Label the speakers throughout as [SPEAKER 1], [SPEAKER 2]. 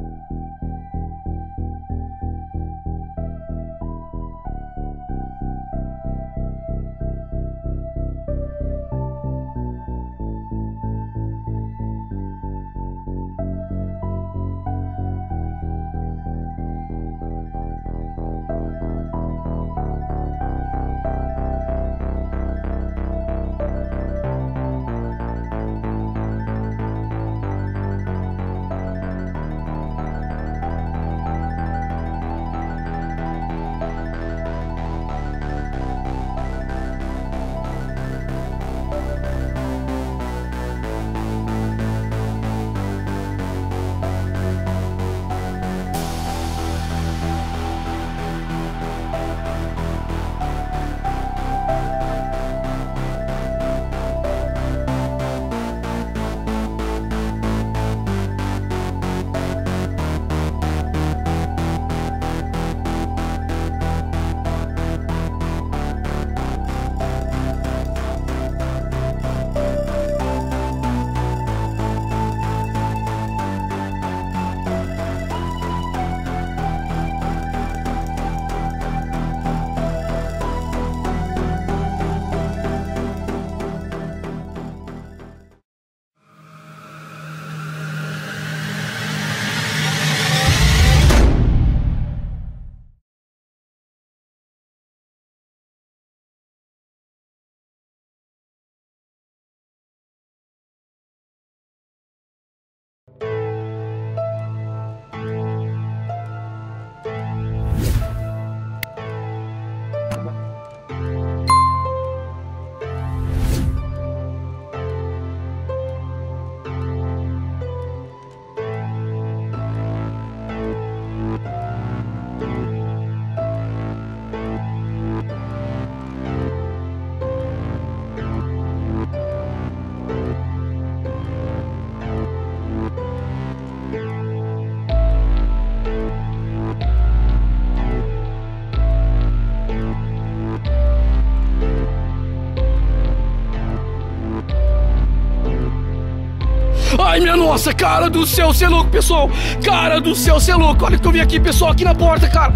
[SPEAKER 1] Ai, minha nossa, cara do céu, cê é louco, pessoal. Cara do céu, cê é louco. Olha o que eu vi aqui, pessoal, aqui na porta, cara.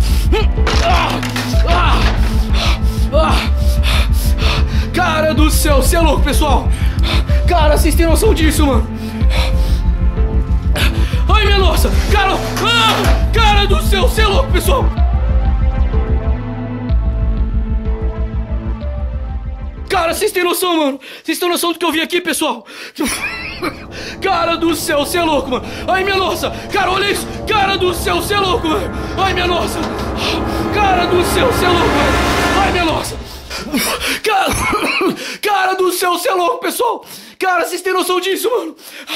[SPEAKER 1] Cara do céu, cê é louco, pessoal. Cara, vocês têm noção disso, mano? Ai, minha nossa, cara. Cara do céu, cê é louco, pessoal. Cara, vocês têm noção, mano? Vocês têm noção do que eu vi aqui, pessoal? Cara do céu, cê é louco, mano. Ai, minha nossa. Cara, olha isso. Cara do céu, cê é louco, mano. Ai, minha nossa. Cara do céu, cê é louco, mano. Ai, minha nossa. Cara do céu, cê é louco, pessoal. Cara, vocês têm noção disso, mano?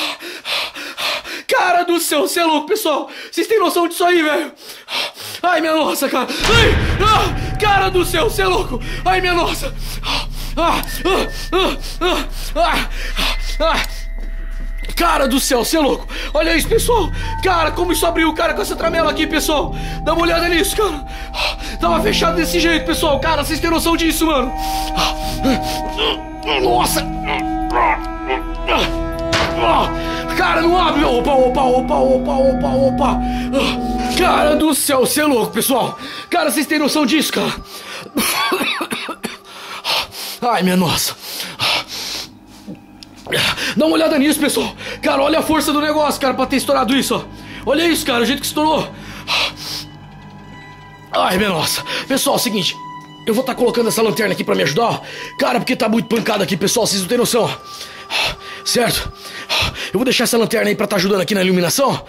[SPEAKER 1] Cara do céu, cê é louco, pessoal. Vocês têm noção disso aí, velho? Ai, minha nossa, cara. Ai, cara do céu, cê é louco. Ai, minha nossa. Cara do céu, cê é louco. Olha isso, pessoal. Cara, como isso abriu, cara, com essa tramela aqui, pessoal. Dá uma olhada nisso, cara. Tava fechado desse jeito, pessoal. Cara, vocês têm noção disso, mano? Nossa. Cara, não abre. Opa. Cara do céu, cê é louco, pessoal. Cara, vocês têm noção disso, cara? Ai, minha nossa. Dá uma olhada nisso, pessoal. Cara, olha a força do negócio, cara, pra ter estourado isso, ó. Olha isso, cara, o jeito que estourou. Ai, minha nossa. Pessoal, é o seguinte, eu vou estar colocando essa lanterna aqui pra me ajudar, ó. Cara, porque tá muito pancada aqui, pessoal, vocês não têm noção, ó. Certo? Eu vou deixar essa lanterna aí pra estar ajudando aqui na iluminação.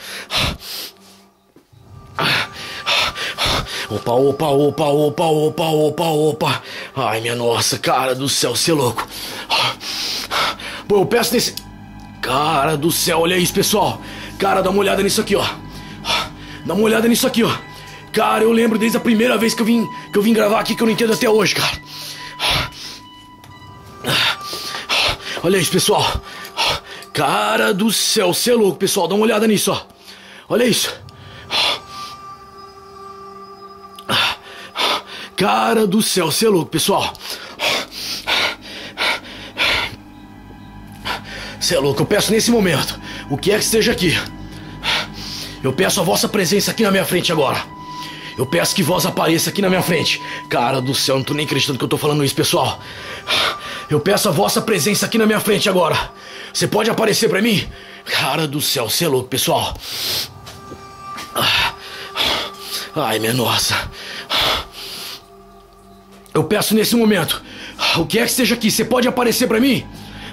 [SPEAKER 1] Opa. Ai, minha nossa, cara do céu, cê é louco. Pô, eu peço nesse... Cara do céu, olha isso, pessoal. Cara, dá uma olhada nisso aqui, ó. Dá uma olhada nisso aqui, ó. Cara, eu lembro desde a primeira vez que eu vim gravar aqui, que eu não entendo até hoje, cara. Olha isso, pessoal. Cara do céu, cê é louco, pessoal. Dá uma olhada nisso, ó. Olha isso. Cara do céu, cê é louco, pessoal. Cê é louco, eu peço nesse momento, o que é que esteja aqui, Eu peço a vossa presença aqui na minha frente agora. Eu peço que vós apareça aqui na minha frente. Cara do céu, não tô nem acreditando que eu tô falando isso, pessoal. Eu peço a vossa presença aqui na minha frente agora. Você pode aparecer pra mim? Cara do céu, você é louco, pessoal. Ai, minha nossa. Eu peço nesse momento, o que é que esteja aqui, você pode aparecer pra mim?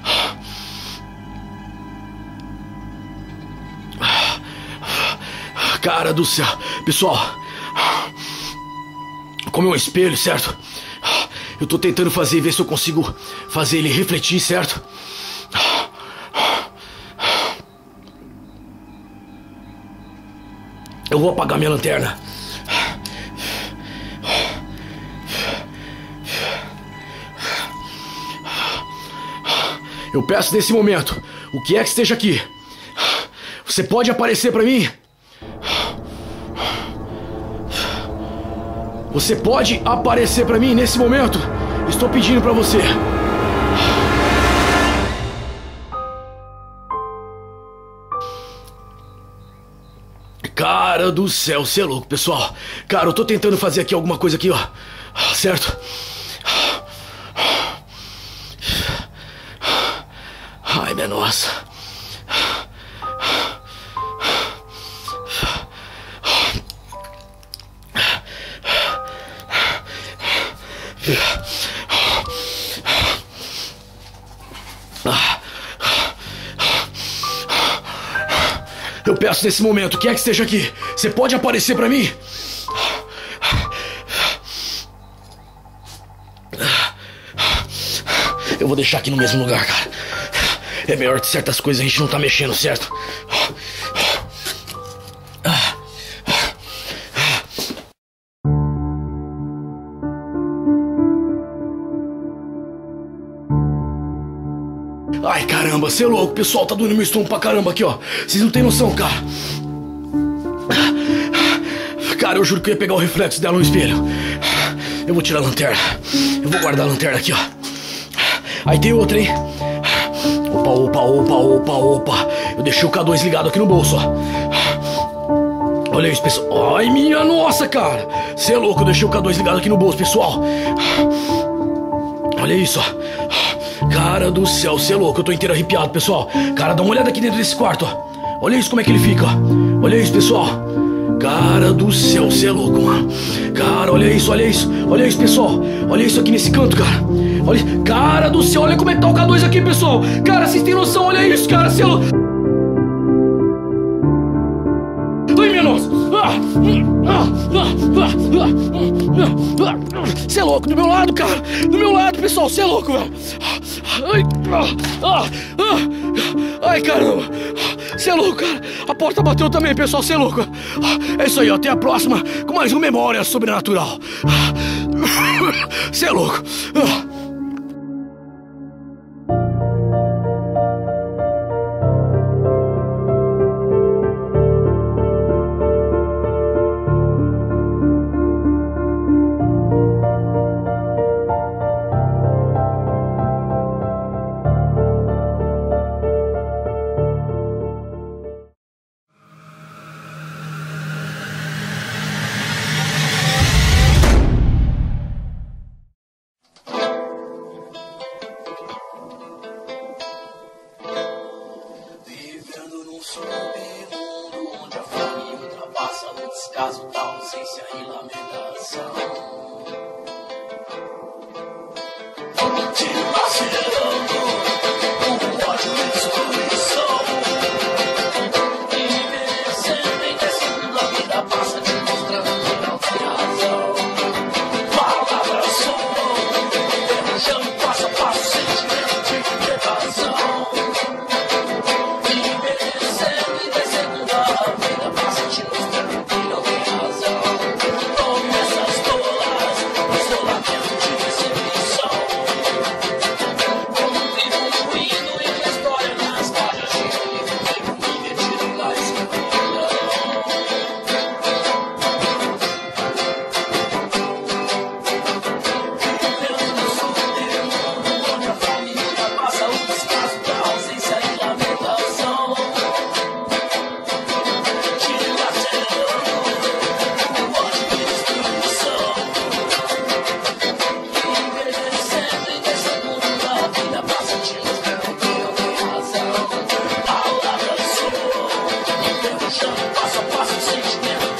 [SPEAKER 1] Cara do céu, pessoal. Como é um espelho, certo? Eu tô tentando fazer, ver se eu consigo fazer ele refletir, certo? Eu vou apagar minha lanterna. Eu peço nesse momento, o que é que esteja aqui, você pode aparecer pra mim? Você pode aparecer pra mim nesse momento? Estou pedindo pra você. Cara do céu, você é louco, pessoal. Cara, eu tô tentando fazer aqui alguma coisa aqui, ó. Certo? Ai, minha nossa. Eu peço nesse momento, o que é que esteja aqui, você pode aparecer pra mim? Eu vou deixar aqui no mesmo lugar, cara. É melhor que certas coisas a gente não tá mexendo, certo? Ai, caramba, você é louco, pessoal, tá doendo meu estômago pra caramba aqui, ó. Vocês não tem noção, cara. Cara, eu juro que eu ia pegar o reflexo dela no espelho. Eu vou tirar a lanterna. Eu vou guardar a lanterna aqui, ó. Aí tem outra, hein? Opa, opa, opa, opa, opa. Eu deixei o K2 ligado aqui no bolso, ó. Olha isso, pessoal. Ai, minha nossa, cara. Você é louco, eu deixei o K2 ligado aqui no bolso, pessoal. Olha isso, ó. Cara do céu, você é louco, eu tô inteiro arrepiado, pessoal. Cara, dá uma olhada aqui dentro desse quarto, ó. Olha isso como é que ele fica, ó. Olha isso, pessoal. Cara do céu, você é louco, mano. Cara, olha isso, olha isso. Olha isso, pessoal. Olha isso aqui nesse canto, cara. Olha, cara do céu, olha como é que tá o K2 aqui, pessoal. Cara, vocês têm noção, olha isso, cara, você é louco. Ai, minha nossa. Você é louco, do meu lado, cara. Do meu lado, pessoal, você é louco, velho. Ai, caramba. Você é louco, cara. A porta bateu também, pessoal, você é louco. É isso aí, ó, até a próxima com mais um Memória Sobrenatural. Você é louco.
[SPEAKER 2] Descaso da ausência e lamentação. Te lacerando o ódio e destruição. Envelhecendo em que segunda vida passa te mostrando que não tem razão. Palavras soam, derrujando passo a passo, sentimento de evasão. Envelhecendo em que segunda vida passa te mostrando que não tem razão. Promessas tolas, isolamento de decepção. derrochando passo a passo sem esmero.